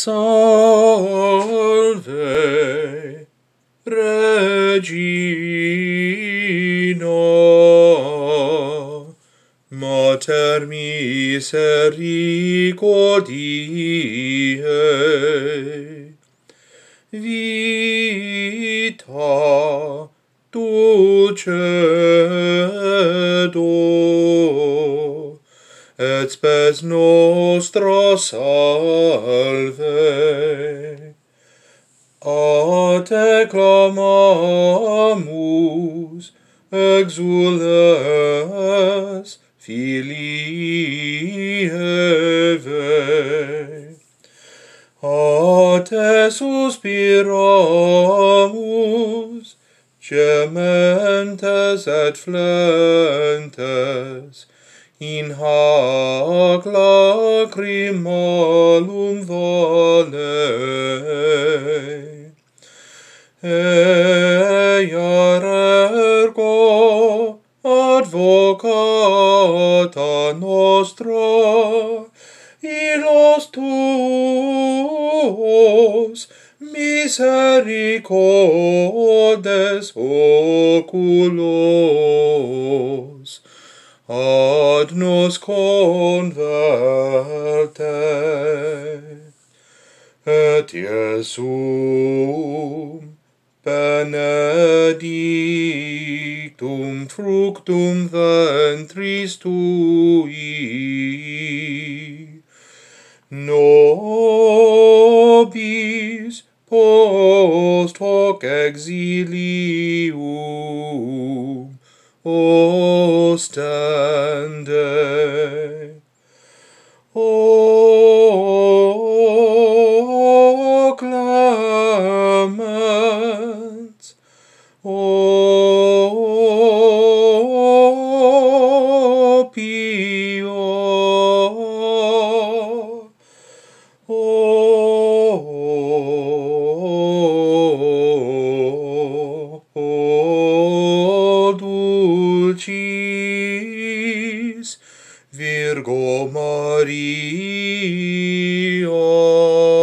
Salve Regina, mater misericordiae, Vita, dulcedo, et spes nostra salve. A te clamamus, exsules, filii Hevae. A te suspiramus, gementes et flentes, in hac crimarum valle. Ergo, Advocata nostra, illos tuos, misericordes oculos, ad nos converte. Et Jesum, benedictum fructum ventris tui, nobis post hoc exsilium ostende. O clemens, o pio, o dulcis, Virgo Maria,